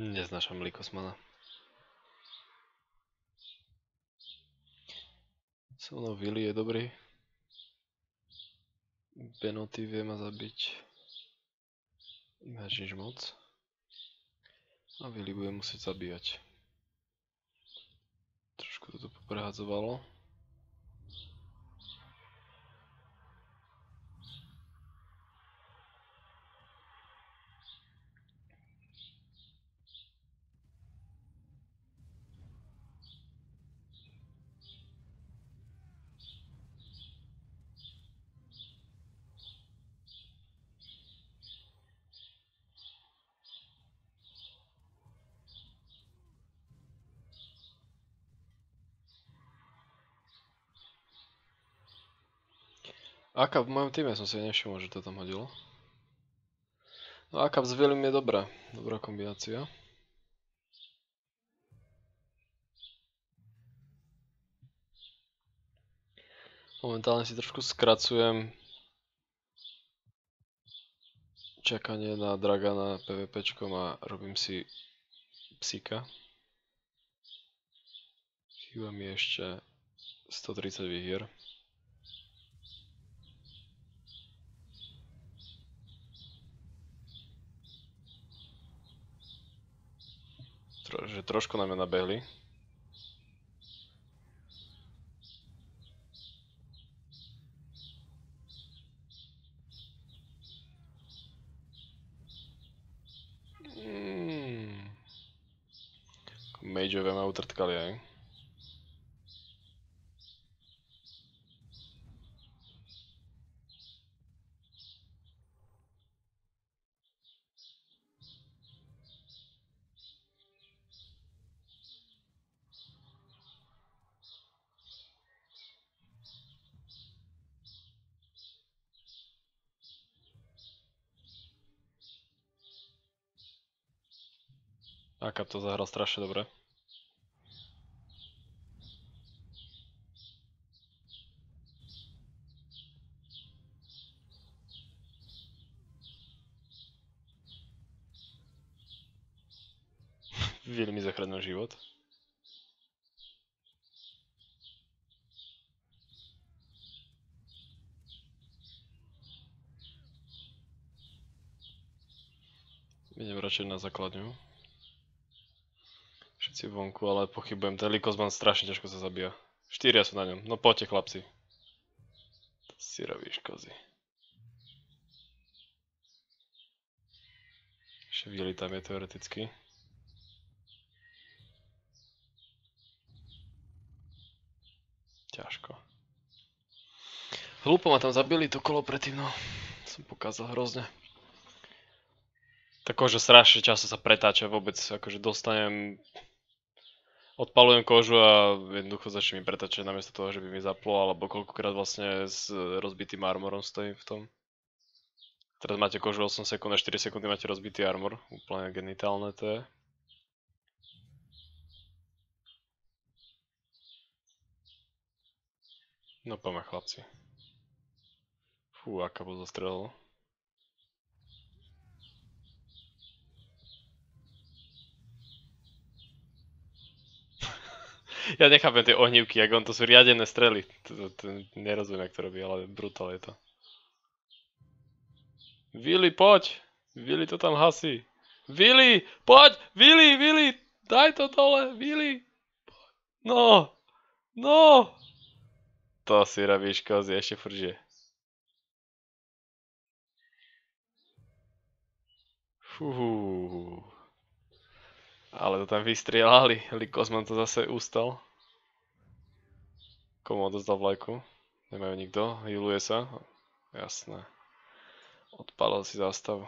Neznášam Likosmana. So mnou Willy je dobrý. Benoty vie ma zabiť. Ináč nič moc. A Willy bude musieť zabíjať. Trošku to tu poprehadzovalo. Akab v mojom týme som si nevšimol, že to tam hodilo. No Akab s Willym je dobrá. Dobrá kombinácia. Momentálne si trošku skracujem čakanie na Dragana PvPčkom a robím si psíka. Chýba mi ešte 130 výhier. Že trošku na mňa nabehli. Mageovia ma utrtkali aj. Akab to zahral strašne dobre. Willy mi zachránil život. Idem radšej na základňu. Všetci vonku, ale pochybujem, ten Likosman strašne ťažko sa zabíja. 4 sú na ňom, no poďte chlapci. To si robíš kozy. Ešte Willy tam je teoreticky. Ťažko. Hlúpo ma tam zabili to kolo predtým, no. Som pokázal hrozne. Takže strašne často sa pretáča vôbec, akože dostanem... Odpalujem kožu a jednoducho začne mi pretáčať namiesto toho, že by mi zaplo, alebo koľkokrát vlastne s rozbitým armorom stojím v tom. Teraz máte kožu 8 sekúnd a 4 sekundy máte rozbitý armor, úplne genitálne to je. No poďme chlapci. Fú, aká bol zastrelil. Ja nechápem tie ohnívky, jak on to sú riadené strely. Nerozumiem, jak to robí, ale brutál je to. Willy, poď! Willy to tam hasí. Willy, poď! Willy, daj to dole, Willy! No! No! To si robíš kozy, ešte furt žije. Fúúú. Ale to tam vystrieľali, Likosman to zase ustal. Komu odozdal vlajku? Nemajú nikto, healuje sa. Jasné. Odpálil si zástavu.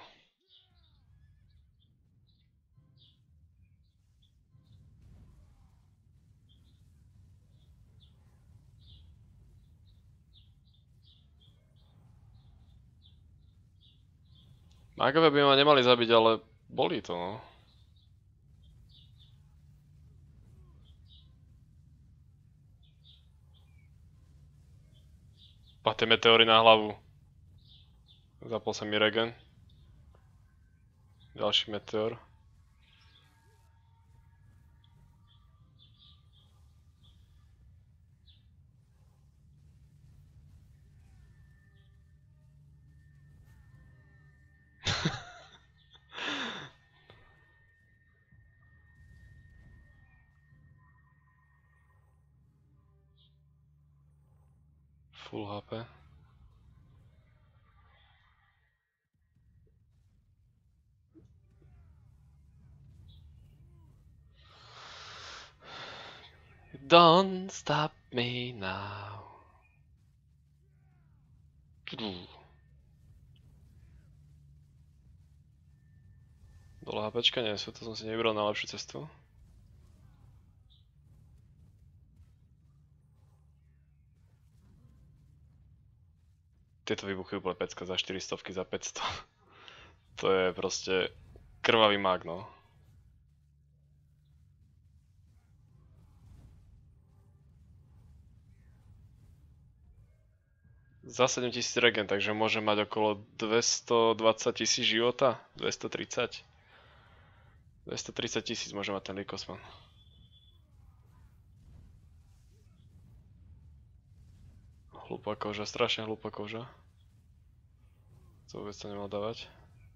Magovia by ma nemali zabiť, ale bolí to, no. Páte meteory na hlavu. Zapol sa mi regen. Ďalší meteor. Full HP. Don't stop me now. Dole HPčka nie sú, to som si nevybral na lepšiu cestu. Tieto vybuchujú úplne pecka za 400, za 500. To je proste krvavý mag, no. Za 7000 regen, takže môže mať okolo 220 000 života. 230. 230 000 môže mať ten Likosman. Hlúpa koža, strašne hlúpa koža. To vôbec to nemal dávať.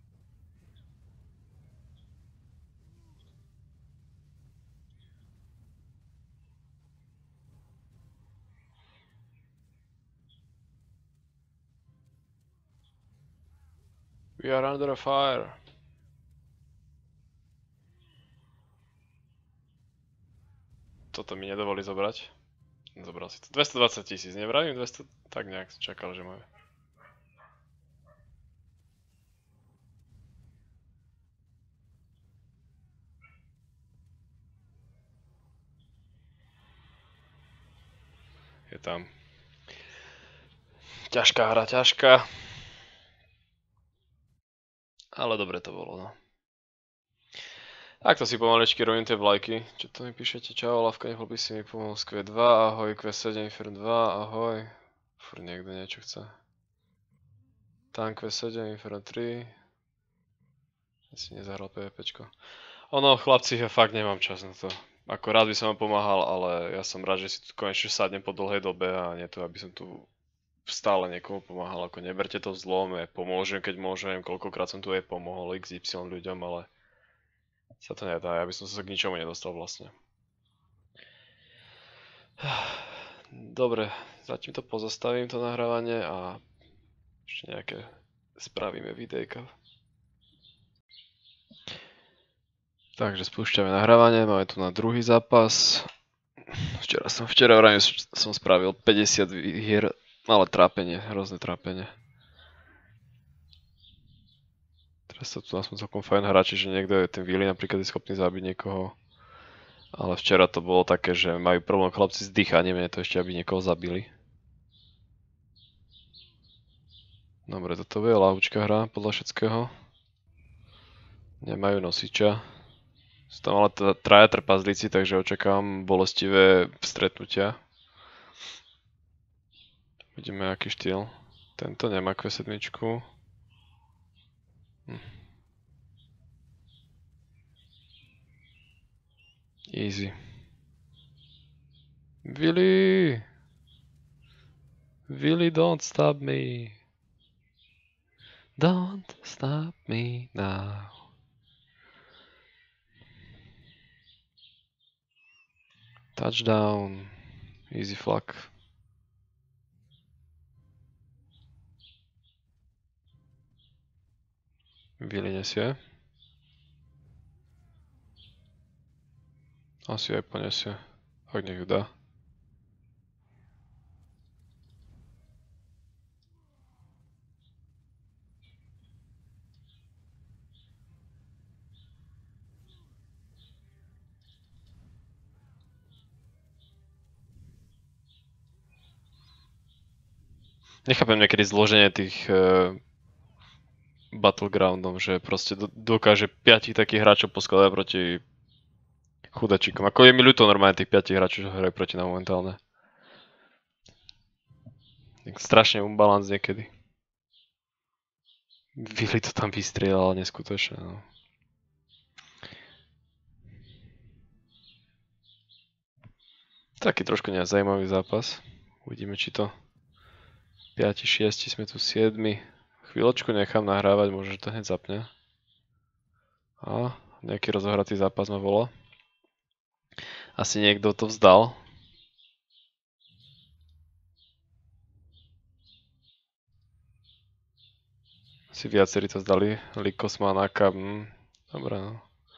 We are under fire. Toto mi nedovolí zobrať. Zobral si to. 220 000, nevravím 200? Tak nejak čakal, že majú. Je tam. Ťažká hra, ťažká. Ale dobre to bolo, no. Takto si pomaličky robím tie vlajky. Čo to mi píšete? Čau, Lavka, nechol by si mi pomôcť Q2, ahoj, Q7, Inferno 2, ahoj. Furt niekto niečo chce. Tank Q7, Inferno 3. Ja si nezahral PvPčko. Ono, chlapci, ja fakt nemám čas na to. Ako rád by som vám pomáhal, ale ja som rád, že si tu konečne sadnem po dlhej dobe a nie to, aby som tu stále niekomu pomáhal. Ako neberte to v zlom, ja pomôžem, keď môžem, koľkokrát som tu aj pomohol XY ľuďom, ale sa to nedá, ja by som sa k ničomu nedostal vlastne. Dobre, zatím to pozastavím, to nahrávanie a ešte nejaké spravíme videjka. Takže spúšťame nahrávanie, máme tu na druhý zápas. Včera vrajme som spravil 50 hier, ale trápenie, hrozné trápenie. Teraz sú tu aspoň celkom fajn hráči, že niekto je ten Willy napríklad je schopný zabiť niekoho. Ale včera to bolo také, že majú problém chlapci s dýchaním, nie to ešte aby niekoho zabili. Dobre, toto je ľahúčka hra podľa všetkého. Nemajú nosiča. Sú tam ale traja trpazlíci, takže očakávam bolestivé stretnutia. Vidíme aký štýl. Tento nemá Q7. Easy. Willy! Willy, don't stop me. Don't stop me now. Touchdown. Easy flak. Willy nesie. Asi aj poniesie. Ak nech ju dá. Nechápem niekedy zloženie tých battlegroundov, že proste dokáže 5 takých hráčov poskladať proti chudačíkom. Ako je mi ľúto normálne tých 5 hráčov, čo hrajú proti nám momentálne. Strašne unbalance niekedy. Willy to tam vystrieľal neskutočne, no. Taký trošku nezaujímavý zápas. Uvidíme, či to 5, 6, sme tu 7. Chvíľočku nechám nahrávať, možno, že to hneď zapne. A nejaký rozohratý zápas ma volá. Asi niekto to vzdal. Si viacerí to zdali. Likos má Naka. Dobre, no.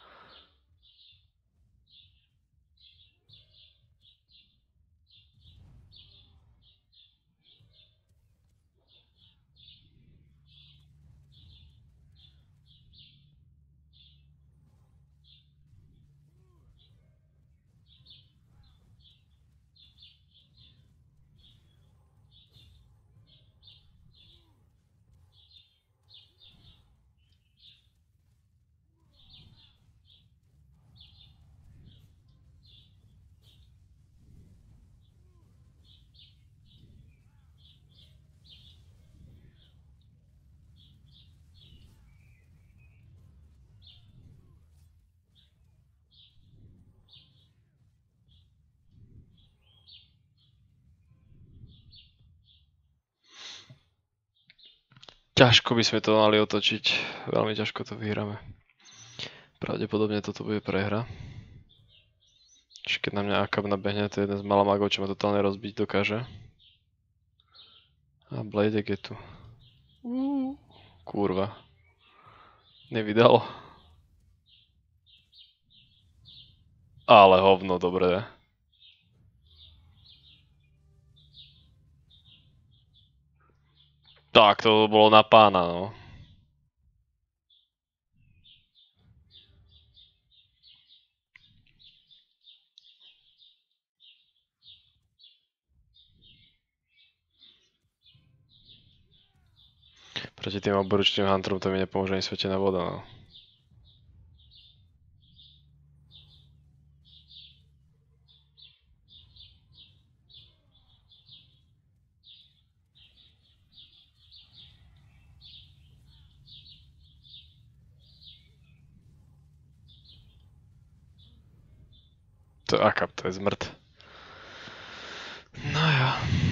Ťažko by sme to mali otočiť. Veľmi ťažko to vyhráme. Pravdepodobne toto bude prehra. Čiže keď na mňa Akab nabehne, to je jeden z malamagov, čo ma totálne rozbiť dokáže. A Bladek je tu. Kurva. Nevydal. Ale hovno, dobre. Tak, to bolo na pána, no. Proti tým oboručným Hunterom to mi nepomôže ani svetená voda, no. To je Akab, to je zmrt. No jo.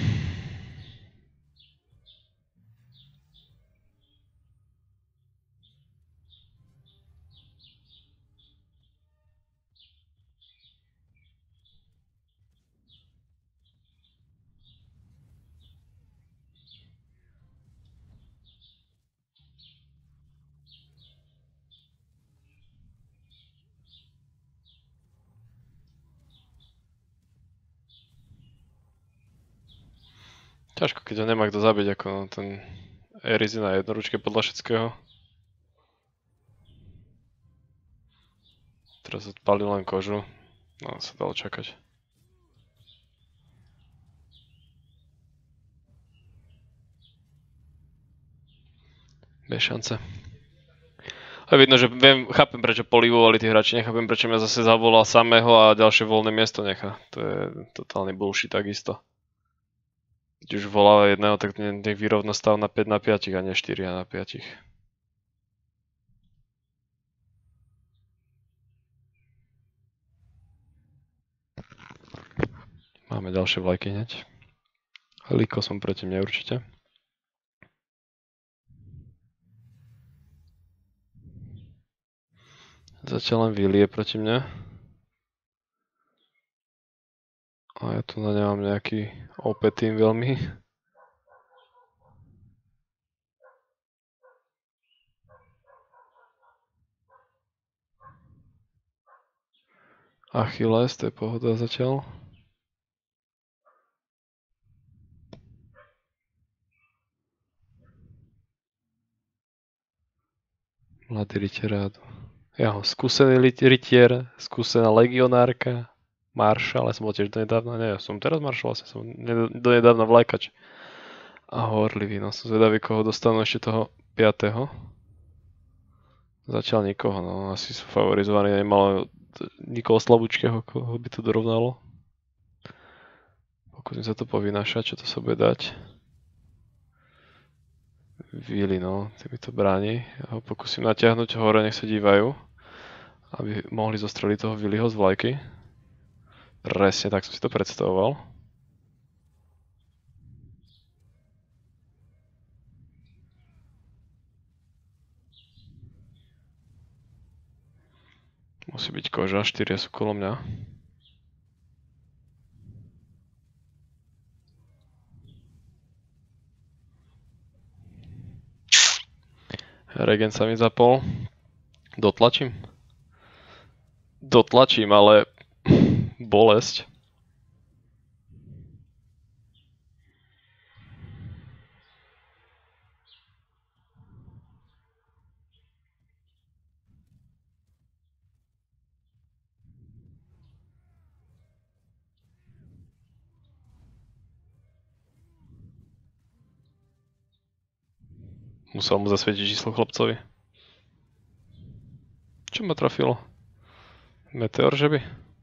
Ťažko, keď ho nemá kto zabiť, ako ten Erizi na jednoručke podľa všetkého. Teraz odpalil len kožu. No, sa dalo čakať. Bez šance. A vidno, že chápem, prečo polivovali tí hráči, nechápem, prečo mňa zase zavolal samého a ďalšie voľné miesto nechá. To je totálny bullshit takisto. Keď už volá jedného, tak nech vyrovna stav na 5 na 5 a nie 4 na 5. Máme ďalšie vlajky hneď. Liko som proti mne určite. Zatiaľ len Willy je proti mne. A ja tu nemám nejaký OP tým veľmi. Achilles, to je pohoda zatiaľ. Mladý rytier. Jaho, skúsený rytier, skúsená legionárka, maršal, ja som bol tiež donedávna, nie, som teraz maršal, vlastne som donedávna vlajkač. A horlivý, no som zvedavý, koho dostanú ešte toho 5. Zatiaľ nikoho, no asi sú favorizovaní, nemalo nikoho slabúčkeho, koho by to dorovnalo. Pokúsim sa to povynášať, čo to sa bude dať. Willy, no, ty mi to bráni. Ja ho pokúsim natiahnuť hore, nech sa dívajú. Aby mohli zostreliť toho Willyho z vlajky. Presne tak som si to predstavoval. Musí byť koža, 4 sú kolo mňa. Regen sa mi zapol. Dotlačím? Dotlačím, ale bolesť. Musel mu zasvietiť číslo chlapcovi. Čo ma trafilo? Meteor, že by?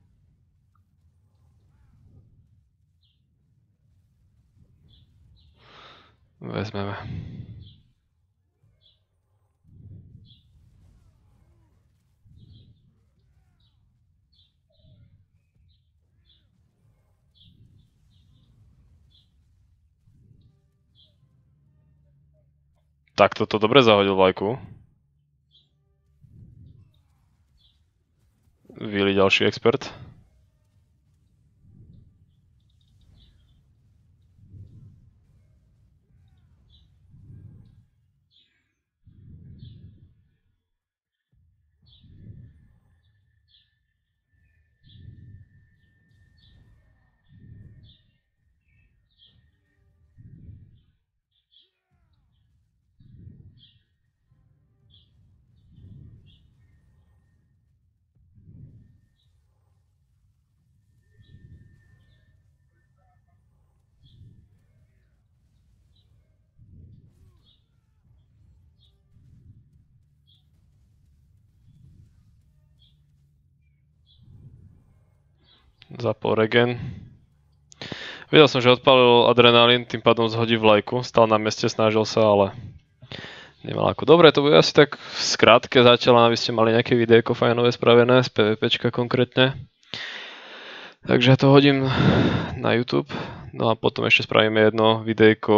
Vezmeme. Tak toto dobre zahodil vlajku. Vili ďalší expert. Zapol regen. Videl som, že odpálil adrenalín, tým pádom zhodí vlajku. Stal na mieste, snažil sa, ale nemal ako. Dobre, to bude asi tak v skrátke zatiaľ, aby ste mali nejaké videjko fajnové spravené, z PvPčka konkrétne. Takže ja to hodím na YouTube. No a potom ešte spravíme jedno videjko,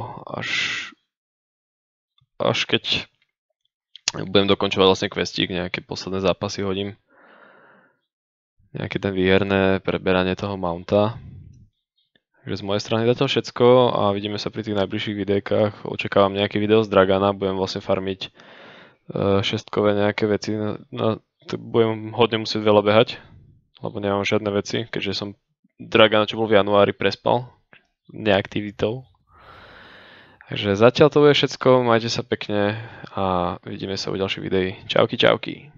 až keď budem dokončovať vlastne questík, nejaké posledné zápasy hodím. Nejaké ten výherné preberanie toho mounta. Takže z mojej strany zatiaľ všetko a vidíme sa pri tých najbližších videjkách. Očakávam nejaké video z Dragana, budem vlastne farmiť šestkové nejaké veci. Budem hodne musieť veľa behať, lebo nemám žiadne veci, keďže som Dragana, čo bol v januári, prespal neaktivitou. Takže zatiaľ to bude všetko, majte sa pekne a vidíme sa u ďalších videí. Čauky, čauky.